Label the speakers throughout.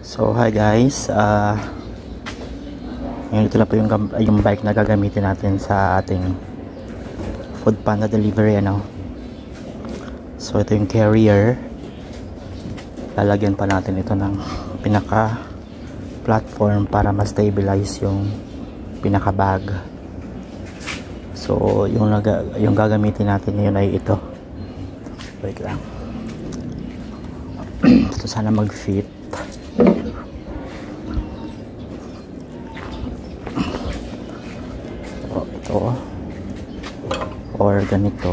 Speaker 1: So hi guys, ngayon ito na po yung bike na gagamitin natin sa ating Food Panda delivery, ano. So ito yung carrier, lalagyan pa natin ito ng pinaka platform para ma-stabilize yung pinaka bag. So yung gagamitin natin ngayon ay ito. Wait lang. Ito sana mag-fit. Ito or ganito.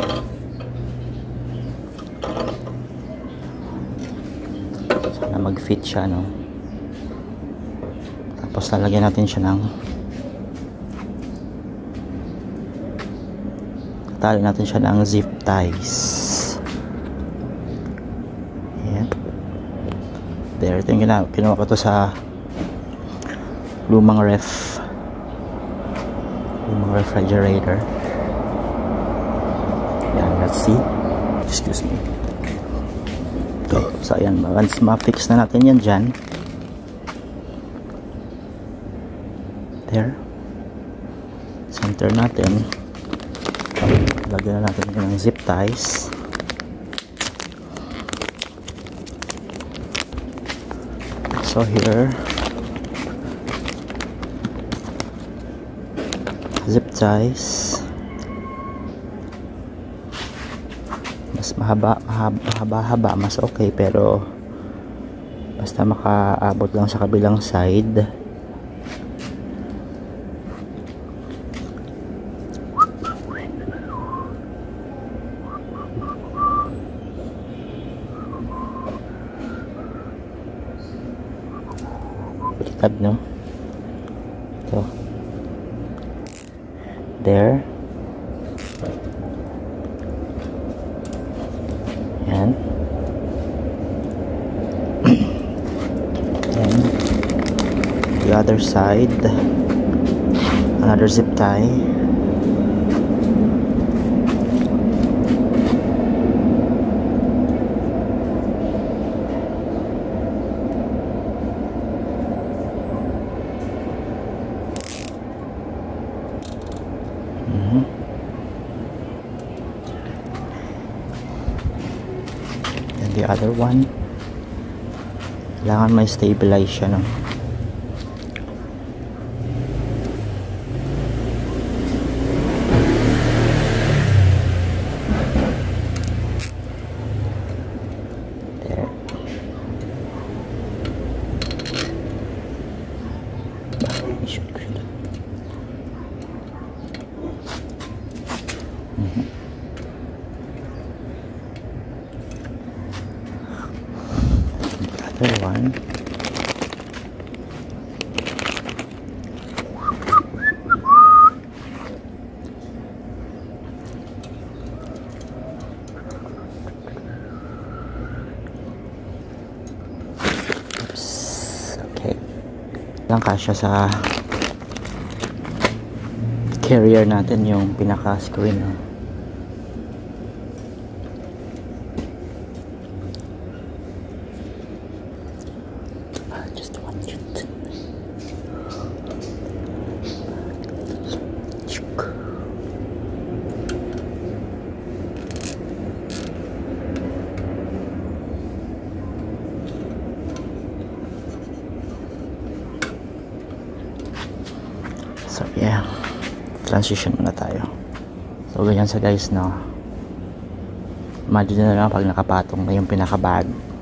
Speaker 1: Sana mag-fit siya, no? Tapos lalagyan natin siya ng tali natin siya ng zip ties. Ayan. There, ito yung kinuha ko to sa lumang refrigerator. Yan, let's see. Excuse me. So ayan, once ma-fix na natin yan dyan, there, center natin, lagyan na natin ng zip ties. So here, zip ties. Mas mahaba, mas okay, pero basta makaabot lang sa kabilang side. Baliktad, no? Ito. There. Yan. And the other side, another zip tie. And the other one, kailangan may stabilize siya, no? There. I-shoot ko siya. Other one. Oops. Okay. Lang kasya sa carrier natin yung pinaka screen, no? Just one shoot. So yeah, transition muna tayo. So ganyan sa guys, no? Imagine na lang pag nakapatong na yung pinaka bag.